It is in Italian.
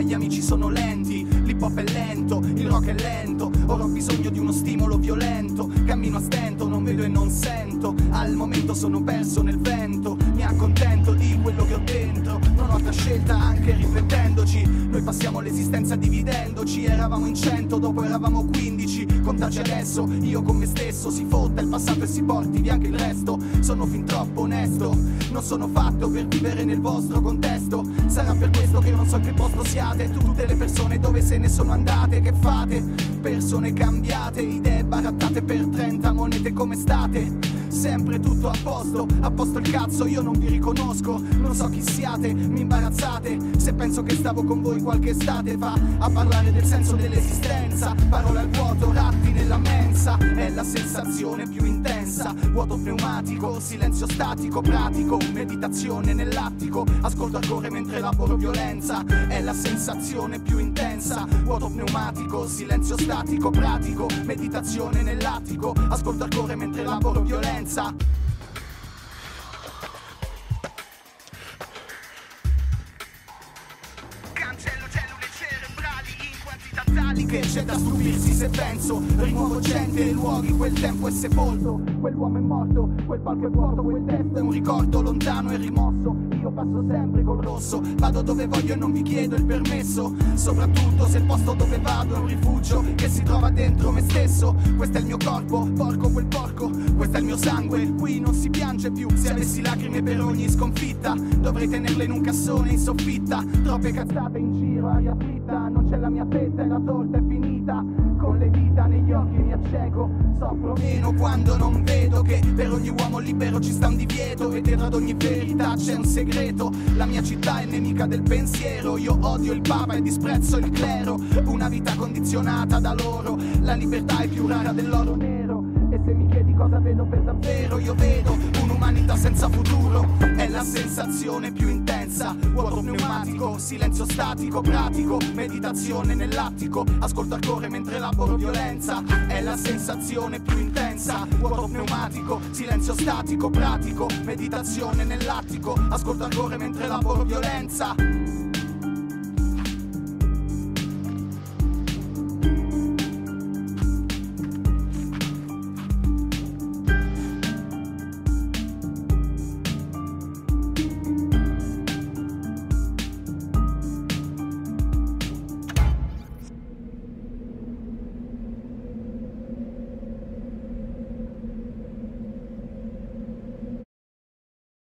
ma gli amici sono lenti. L'hip hop è lento, il rock è lento, ora ho bisogno di uno stimolo violento. Cammino a stento, non vedo e non sento, al momento sono perso nel vento. Mi accontento di quello che ho dentro, non ho altra scelta anche riflettendoci. Noi passiamo l'esistenza dividendoci, eravamo in 100, dopo eravamo 15. Contaci adesso, io con me stesso, si fotta il passato e si porti via anche il resto. Sono fin troppo onesto, non sono fatto per vivere nel vostro contesto. Sarà per questo che non so in che posto siate, tutte le persone dove se ne sono andate. Che fate? Persone cambiate, idee barattate per 30 monete, come state? Sempre tutto a posto il cazzo, io non vi riconosco, non so chi siate, mi imbarazzate. Se penso che stavo con voi qualche estate fa, a parlare del senso dell'esistenza. Parole al vuoto, ratti nella mensa, è la sensazione più intensa. Vuoto pneumatico, silenzio statico, pratico, meditazione nell'attico. Ascolto a cuore mentre elaboro violenza, è la sensazione più intensa. Vuoto pneumatico, silenzio statico, pratico, meditazione nell'attico. Ascolto a cuore mentre elaboro violenza. Cancello cellule cerebrali in quantità tali che c'è da stupirsi se penso. Rimuovo gente e luoghi, quel tempo è sepolto, quell'uomo è morto, quel palco è vuoto, quel testo è un ricordo lontano e rimosso. Io passo sempre col rosso, vado dove voglio e non vi chiedo il permesso. Soprattutto se il posto dove vado è un rifugio che si trova dentro me stesso. Questo è il mio corpo, porco quel porco, questo è il mio sangue, qui non si piange più. Se avessi lacrime per ogni sconfitta, dovrei tenerle in un cassone in soffitta. Troppe cazzate in giro, aria fritta, non c'è la mia fetta e la torta è finita. Con le dita negli occhi mi acceco, soffro meno quando non vedo che per ogni uomo libero ci sta un divieto e dietro ad ogni verità c'è un segreto. La mia città è nemica del pensiero, io odio il papa e disprezzo il clero. Una vita condizionata da loro, la libertà è più rara dell'oro nero. E se mi chiedi cosa vedo per davvero, io vedo un'umanità senza futuro. È la sensazione più intensa, vuoto pneumatico, silenzio statico, pratico, meditazione nell'attico. Ascolto al cuore mentre elaboro violenza, è la sensazione più intensa. Vuoto pneumatico, silenzio statico, pratico, meditazione nell'attico. Ascolto al cuore mentre elaboro violenza.